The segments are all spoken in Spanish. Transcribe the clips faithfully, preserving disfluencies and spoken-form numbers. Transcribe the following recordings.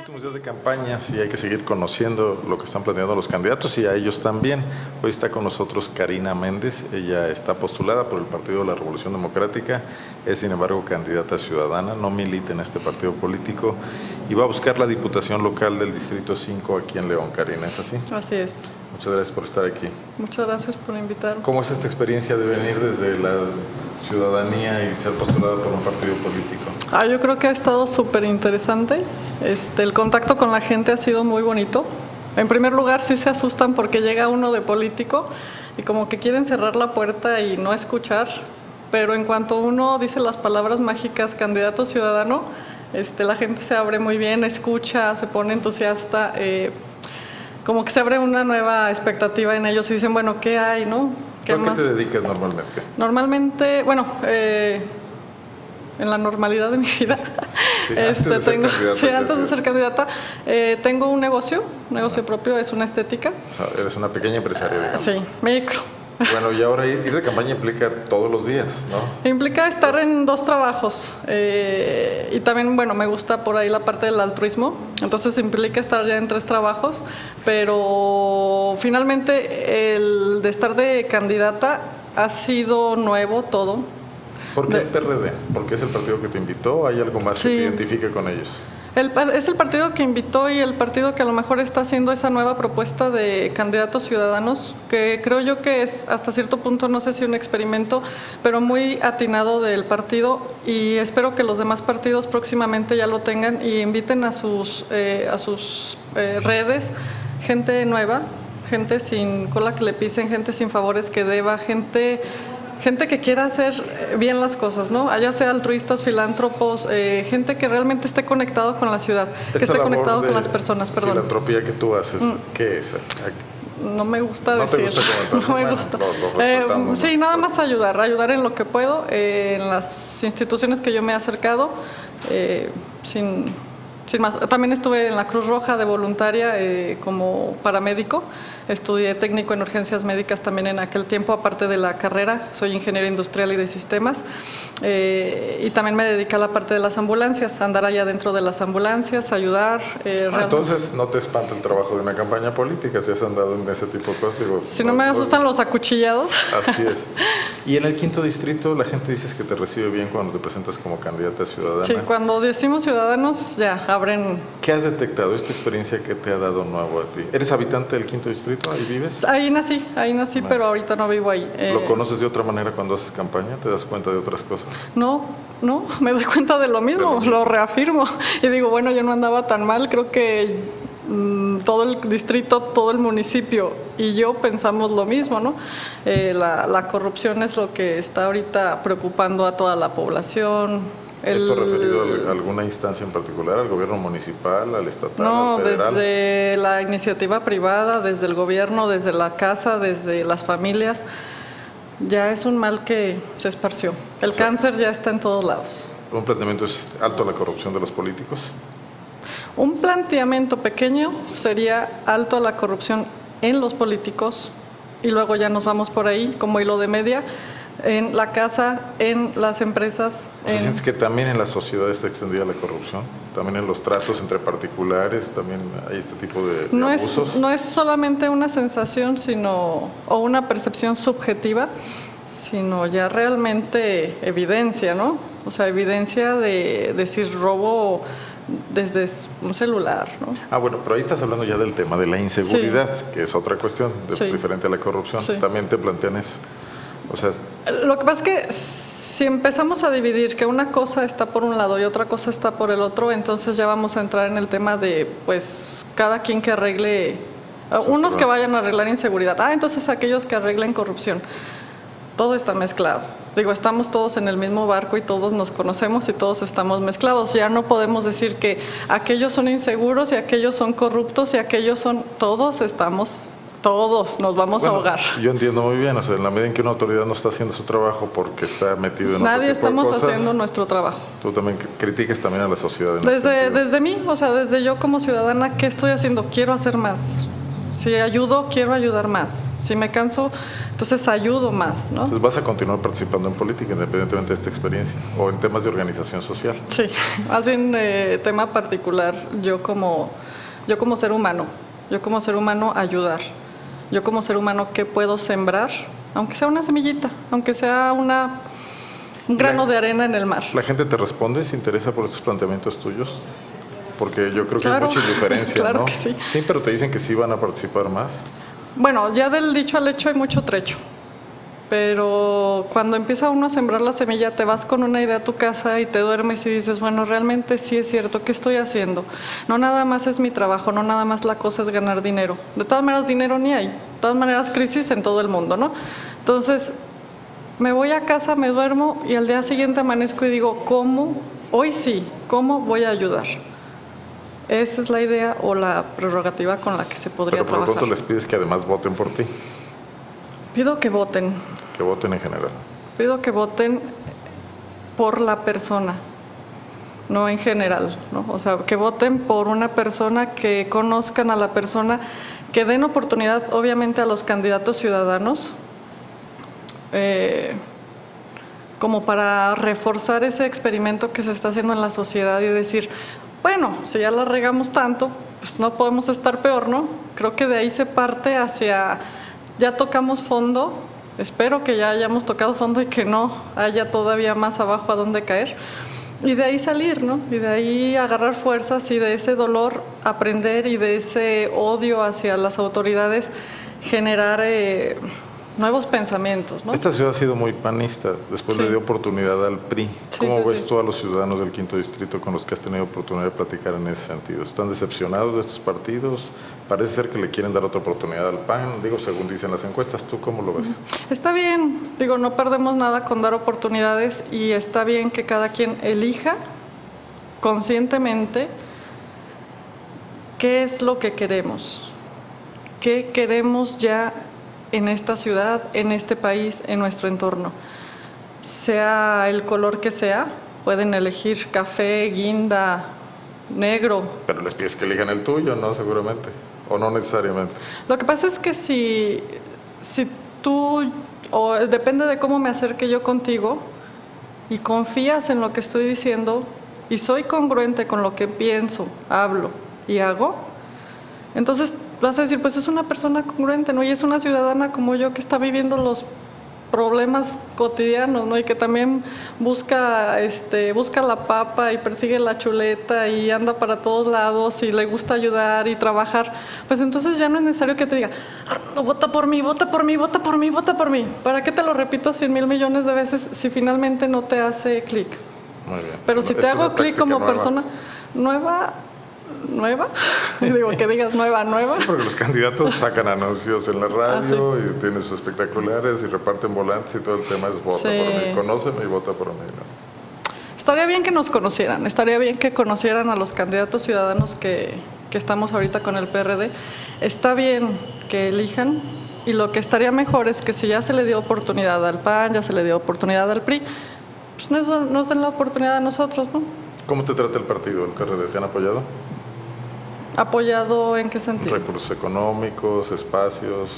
últimos días de campaña, sí hay que seguir conociendo lo que están planeando los candidatos y a ellos también. Hoy está con nosotros Karina Méndez, ella está postulada por el Partido de la Revolución Democrática, es sin embargo candidata ciudadana, no milita en este partido político y va a buscar la diputación local del Distrito cinco aquí en León. Karina, ¿es así? Así es. Muchas gracias por estar aquí. Muchas gracias por invitarme. ¿Cómo es esta experiencia de venir desde la ciudadanía y ser postulada por un partido político? Ah, yo creo que ha estado súper interesante. Este, el contacto con la gente ha sido muy bonito. En primer lugar, sí se asustan porque llega uno de político y como que quieren cerrar la puerta y no escuchar, pero en cuanto uno dice las palabras mágicas candidato ciudadano, este, la gente se abre muy bien, escucha, se pone entusiasta, eh, como que se abre una nueva expectativa en ellos y dicen, bueno, ¿qué hay, no? ¿Qué ¿A qué más? te dedicas normalmente? Normalmente, bueno, eh, en la normalidad de mi vida, Sí, este, antes de ser tengo, candidata, sí, antes de decías. ser candidata, eh, tengo un negocio, un negocio propio, es una estética. O sea, eres una pequeña empresaria, digamos. Sí, micro. Bueno, y ahora ir, ir de campaña implica todos los días, ¿no? Implica estar en dos trabajos eh, y también, bueno, me gusta por ahí la parte del altruismo, entonces implica estar ya en tres trabajos, pero finalmente el de estar de candidata ha sido nuevo todo. ¿Por qué De- el P R D? ¿Por qué es el partido que te invitó? ¿Hay algo más Sí. que te identifique con ellos? El, es el partido que invitó y el partido que a lo mejor está haciendo esa nueva propuesta de candidatos ciudadanos, que creo yo que es hasta cierto punto, no sé si un experimento, pero muy atinado del partido y espero que los demás partidos próximamente ya lo tengan y inviten a sus, eh, a sus eh, redes gente nueva, gente sin cola que le pisen, gente sin favores que deba, gente... Gente que quiera hacer bien las cosas, ¿no? Ya sea altruistas, filántropos, eh, gente que realmente esté conectado con la ciudad, que Esta esté labor conectado de con las personas, perdón. filantropía que tú haces, Mm. ¿qué es? No me gusta ¿No te decir. gusta comentar? No me Bueno, gusta. lo- lo Eh, respetamos, sí, ¿no? nada más ayudar, ayudar en lo que puedo, eh, en las instituciones que yo me he acercado, eh, sin, sin más. También estuve en la Cruz Roja de voluntaria eh, como paramédico. Estudié técnico en urgencias médicas también en aquel tiempo, aparte de la carrera. Soy ingeniero industrial y de sistemas. Eh, y también me dediqué a la parte de las ambulancias, andar allá dentro de las ambulancias, ayudar. Eh, Ah, entonces no te espanta el trabajo de una campaña política si has andado en ese tipo de cosas. Digo, si no me asustan los acuchillados. Así es. Y en el quinto distrito la gente dice que te recibe bien cuando te presentas como candidata ciudadana. Sí, cuando decimos ciudadanos, ya abren. ¿Qué has detectado? ¿Esta experiencia que te ha dado nuevo a ti? ¿Eres habitante del quinto distrito? ¿Ahí vives? Ahí nací, ahí nací, Nice. pero ahorita no vivo ahí. Eh, ¿Lo conoces de otra manera cuando haces campaña? ¿Te das cuenta de otras cosas? No, no, me doy cuenta de lo mismo, De lo mismo. lo reafirmo. Y digo, bueno, yo no andaba tan mal, creo que mm, todo el distrito, todo el municipio y yo pensamos lo mismo, ¿no? Eh, la, la corrupción es lo que está ahorita preocupando a toda la población. ¿Esto El- referido a alguna instancia en particular, al gobierno municipal, al estatal, No, al federal? desde la iniciativa privada, desde el gobierno, desde la casa, desde las familias, ya es un mal que se esparció. El O sea, cáncer ya está en todos lados. ¿Un planteamiento es alto la corrupción de los políticos? Un planteamiento pequeño sería alto a la corrupción en los políticos y luego ya nos vamos por ahí como hilo de media, en la casa, en las empresas. O sea, en- ¿sientes que también en la sociedad está extendida la corrupción? ¿También en los tratos entre particulares? ¿También hay este tipo de, de No es, abusos? no es solamente una sensación sino, o una percepción subjetiva, sino ya realmente evidencia, ¿no? O sea, evidencia de decir robo desde un celular, ¿no? Ah, bueno, pero ahí estás hablando ya del tema de la inseguridad, que es otra cuestión, de- Sí. diferente a la corrupción. Sí. También te plantean eso. O sea, Lo que pasa es que si empezamos a dividir que una cosa está por un lado y otra cosa está por el otro, entonces ya vamos a entrar en el tema de, pues, cada quien que arregle, Sí, unos sí, que va. vayan a arreglar inseguridad, ah, entonces aquellos que arreglen corrupción. Todo está mezclado. Digo, estamos todos en el mismo barco y todos nos conocemos y todos estamos mezclados. Ya no podemos decir que aquellos son inseguros y aquellos son corruptos y aquellos son... Todos estamos... Todos nos vamos bueno, a ahogar. yo entiendo muy bien, o sea, en la medida en que una autoridad no está haciendo su trabajo porque está metido en Nadie otro tipo estamos de cosas, haciendo nuestro trabajo. tú también cr- critiques también a la sociedad. En ese Desde, sentido. desde mí, o sea, desde yo como ciudadana, ¿qué estoy haciendo? Quiero hacer más. Si ayudo, quiero ayudar más. Si me canso, entonces ayudo más, ¿no? Entonces vas a continuar participando en política independientemente de esta experiencia o en temas de organización social. Sí, más bien eh, tema particular, yo como, yo como ser humano, yo como ser humano ayudar. Yo como ser humano, ¿qué puedo sembrar? Aunque sea una semillita, aunque sea una, un grano la, de arena en el mar. ¿La gente te responde, se interesa por estos planteamientos tuyos? Porque yo creo que claro, hay mucha diferencia, claro ¿no? Que sí. Sí, pero te dicen que sí van a participar más. Bueno, ya del dicho al hecho hay mucho trecho. Pero cuando empieza uno a sembrar la semilla, te vas con una idea a tu casa y te duermes y dices, bueno, realmente sí es cierto, ¿qué estoy haciendo? No nada más es mi trabajo, no nada más la cosa es ganar dinero. De todas maneras, dinero ni hay. De todas maneras, crisis en todo el mundo, ¿no? Entonces, me voy a casa, me duermo y al día siguiente amanezco y digo, ¿cómo? Hoy sí, ¿cómo voy a ayudar? Esa es la idea o la prerrogativa con la que se podría trabajar. Pero por trabajar. lo tanto les pides que además voten por ti. Pido que voten. Que voten en general. Pido que voten por la persona, no en general, ¿no? O sea, que voten por una persona, que conozcan a la persona, que den oportunidad, obviamente, a los candidatos ciudadanos, eh, como para reforzar ese experimento que se está haciendo en la sociedad y decir, bueno, si ya la regamos tanto, pues no podemos estar peor, ¿no? Creo que de ahí se parte hacia, ya tocamos fondo, espero que ya hayamos tocado fondo y que no haya todavía más abajo a donde caer, y de ahí salir, ¿no? Y de ahí agarrar fuerzas y de ese dolor aprender y de ese odio hacia las autoridades generar eh, nuevos pensamientos, ¿no? Esta ciudad ha sido muy panista, después sí. le dio oportunidad al P R I. Sí, ¿Cómo sí, ves sí. tú a los ciudadanos del quinto distrito con los que has tenido oportunidad de platicar en ese sentido? ¿Están decepcionados de estos partidos? Parece ser que le quieren dar otra oportunidad al P A N, digo, según dicen las encuestas. ¿Tú cómo lo ves? Está bien, digo, no perdemos nada con dar oportunidades y está bien que cada quien elija conscientemente qué es lo que queremos, qué queremos ya en esta ciudad, en este país, en nuestro entorno. Sea el color que sea, pueden elegir café, guinda, negro. Pero les pides que elijan el tuyo, ¿no? Seguramente. ¿O no necesariamente? Lo que pasa es que si, si tú, o depende de cómo me acerque yo contigo y confías en lo que estoy diciendo y soy congruente con lo que pienso, hablo y hago, entonces vas a decir, pues es una persona congruente, ¿no? Y es una ciudadana como yo que está viviendo los problemas cotidianos, ¿no? Y que también busca, este, busca la papa y persigue la chuleta y anda para todos lados y le gusta ayudar y trabajar. Pues entonces ya no es necesario que te diga, Armando, vota por mí, vota por mí, vota por mí, vota por mí. ¿Para qué te lo repito cien mil millones de veces si finalmente no te hace clic? Muy bien. Pero si Es te hago clic como nueva. persona nueva... ¿Nueva? Digo, que digas nueva, nueva. Sí, porque los candidatos sacan anuncios en la radio ah, sí. y tienen sus espectaculares y reparten volantes y todo el tema es vota sí. por mí, conóceme y vota por mí, ¿no? Estaría bien que nos conocieran, estaría bien que conocieran a los candidatos ciudadanos que, que estamos ahorita con el P R D. Está bien que elijan y lo que estaría mejor es que si ya se le dio oportunidad al P A N, ya se le dio oportunidad al P R I, pues nos, nos den la oportunidad a nosotros, ¿no? ¿Cómo te trata el partido, el P R D? ¿Te han apoyado? ¿Apoyado en qué sentido? Recursos económicos, espacios.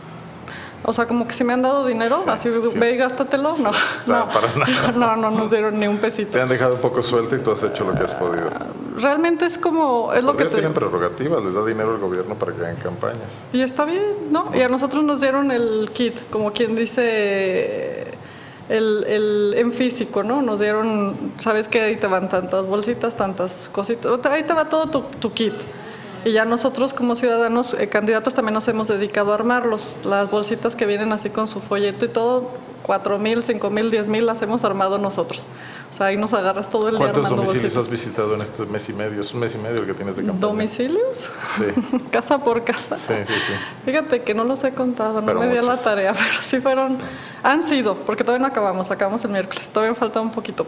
O sea, como que si me han dado dinero, sí, así sí. ve y gástatelo. No, no, no, para nada. no, no nos dieron ni un pesito. Te han dejado un poco suelta y tú has hecho lo que has podido. Realmente es como, es lo que ellos te... tienen prerrogativas, les da dinero al gobierno para que hagan campañas. Y está bien, ¿no? Y a nosotros nos dieron el kit, como quien dice... El, el, en físico, ¿no? Nos dieron, ¿sabes qué? Ahí te van tantas bolsitas, tantas cositas, ahí te va todo tu, tu kit. Y ya nosotros como ciudadanos, eh, candidatos, también nos hemos dedicado a armarlos. Las bolsitas que vienen así con su folleto y todo, cuatro mil, cinco mil, diez mil las hemos armado nosotros. O sea, ahí nos agarras todo el día armando ¿Cuántos domicilios bolsitas. has visitado en este mes y medio? Es un mes y medio el que tienes de campaña. ¿Domicilios? Sí. Casa por casa. Sí, sí, sí. Fíjate que no los he contado, no Pero me di muchos. la tarea, pero sí fueron, sí. Han sido, porque todavía no acabamos, acabamos el miércoles, todavía falta un poquito.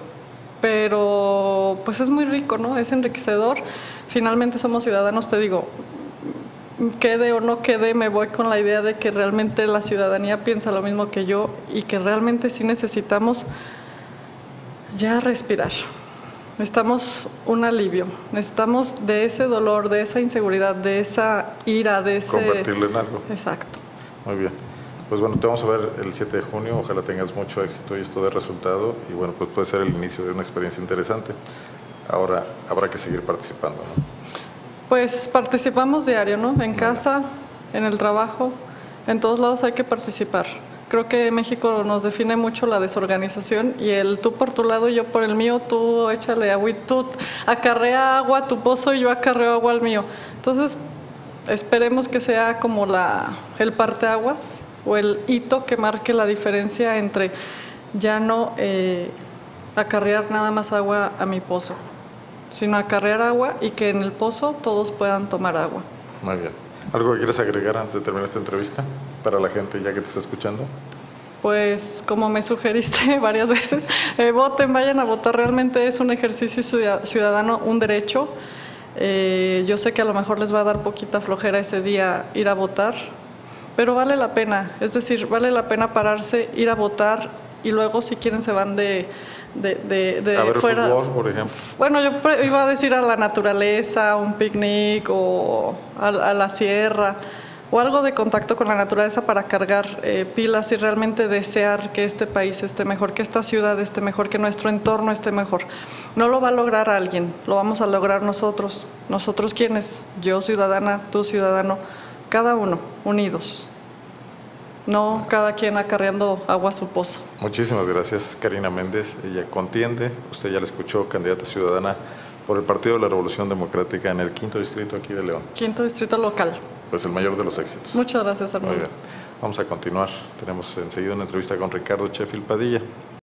Pero pues es muy rico, ¿no? Es enriquecedor. Finalmente somos ciudadanos, te digo, quede o no quede, me voy con la idea de que realmente la ciudadanía piensa lo mismo que yo y que realmente sí necesitamos ya respirar. Necesitamos un alivio, necesitamos de ese dolor, de esa inseguridad, de esa ira, de ese... Convertirlo en algo. Exacto. Muy bien. Pues bueno, te vamos a ver el siete de junio, ojalá tengas mucho éxito y esto dé resultado y bueno, pues puede ser el inicio de una experiencia interesante. Ahora habrá que seguir participando, ¿no? Pues participamos diario, ¿no? En casa, en el trabajo, en todos lados hay que participar. Creo que México nos define mucho la desorganización y el tú por tu lado y yo por el mío, tú échale agua y tú acarrea agua a tu pozo y yo acarreo agua al mío. Entonces, esperemos que sea como la, el parteaguas o el hito que marque la diferencia entre ya no eh, acarrear nada más agua a mi pozo, sino acarrear agua y que en el pozo todos puedan tomar agua. Muy bien. ¿Algo que quieres agregar antes de terminar esta entrevista para la gente ya que te está escuchando? Pues como me sugeriste varias veces, eh, voten, vayan a votar, realmente es un ejercicio ciudadano, un derecho. Eh, yo sé que a lo mejor les va a dar poquita flojera ese día ir a votar, pero vale la pena, es decir, vale la pena pararse, ir a votar y luego si quieren se van de, de, de, de a ver fuera. Fútbol, por ejemplo. Bueno, yo iba a decir a la naturaleza, un picnic o a, a la sierra o algo de contacto con la naturaleza para cargar eh, pilas y realmente desear que este país esté mejor, que esta ciudad esté mejor, que nuestro entorno esté mejor. No lo va a lograr alguien, lo vamos a lograr nosotros. ¿Nosotros quiénes? Yo ciudadana, tú ciudadano, cada uno, unidos. No cada quien acarreando agua a su pozo. Muchísimas gracias, Karina Méndez. Ella contiende, usted ya la escuchó, candidata ciudadana por el Partido de la Revolución Democrática en el quinto distrito aquí de León. Quinto distrito local. Pues el mayor de los éxitos. Muchas gracias, Armando. Muy bien. Vamos a continuar. Tenemos enseguida una entrevista con Ricardo Sheffield Padilla.